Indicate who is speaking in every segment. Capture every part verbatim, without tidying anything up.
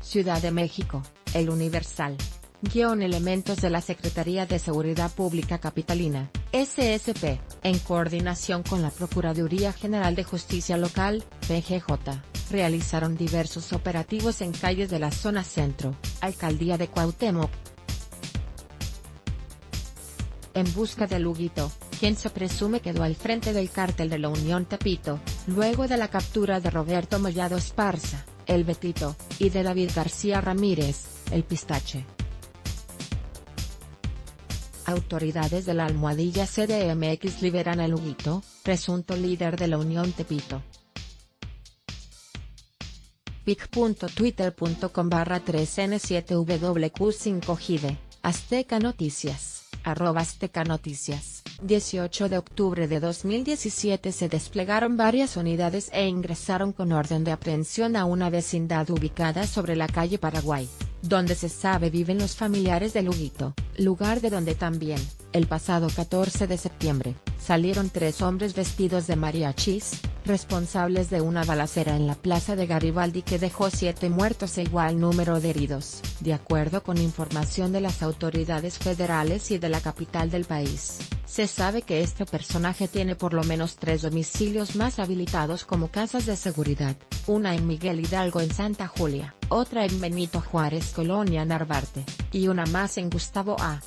Speaker 1: Ciudad de México, El Universal. Guión elementos de la Secretaría de Seguridad Pública Capitalina, S S P, en coordinación con la Procuraduría General de Justicia Local, P G J, realizaron diversos operativos en calles de la zona centro, Alcaldía de Cuauhtémoc, en busca de Huguito, quien se presume quedó al frente del cártel de la Unión Tepito, luego de la captura de Roberto Mollado Esparza, el Betito, y de David García Ramírez, el Pistache. Autoridades de la Almohadilla C D M X liberan a Huguito, presunto líder de la Unión Tepito. pic punto twitter punto com barra tres ene siete W Q cinco G D, Azteca Noticias, arroba Azteca Noticias. dieciocho de octubre de dos mil diecisiete se desplegaron varias unidades e ingresaron con orden de aprehensión a una vecindad ubicada sobre la calle Paraguay, donde se sabe viven los familiares de Huguito, lugar de donde también, el pasado catorce de septiembre, salieron tres hombres vestidos de mariachis, responsables de una balacera en la plaza de Garibaldi que dejó siete muertos e igual número de heridos, de acuerdo con información de las autoridades federales y de la capital del país. Se sabe que este personaje tiene por lo menos tres domicilios más habilitados como casas de seguridad, una en Miguel Hidalgo en Santa Julia, otra en Benito Juárez Colonia Narvarte, y una más en Gustavo A.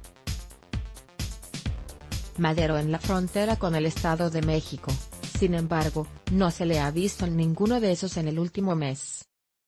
Speaker 1: Madero en la frontera con el Estado de México. Sin embargo, no se le ha visto en ninguno de esos en el último mes.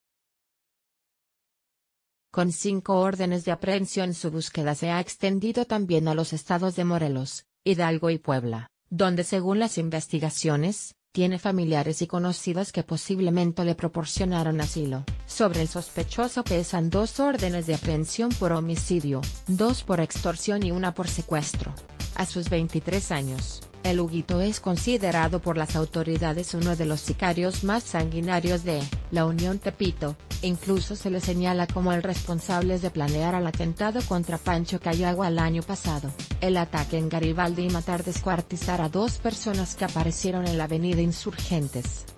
Speaker 1: Con cinco órdenes de aprehensión, su búsqueda se ha extendido también a los estados de Morelos, Hidalgo y Puebla, donde según las investigaciones, tiene familiares y conocidos que posiblemente le proporcionaron asilo. Sobre el sospechoso pesan dos órdenes de aprehensión por homicidio, dos por extorsión y una por secuestro. A sus veintitrés años, el Huguito es considerado por las autoridades uno de los sicarios más sanguinarios de la Unión Tepito, incluso se le señala como el responsable de planear el atentado contra Pancho Cayagua el año pasado, el ataque en Garibaldi y matar descuartizar a dos personas que aparecieron en la avenida Insurgentes.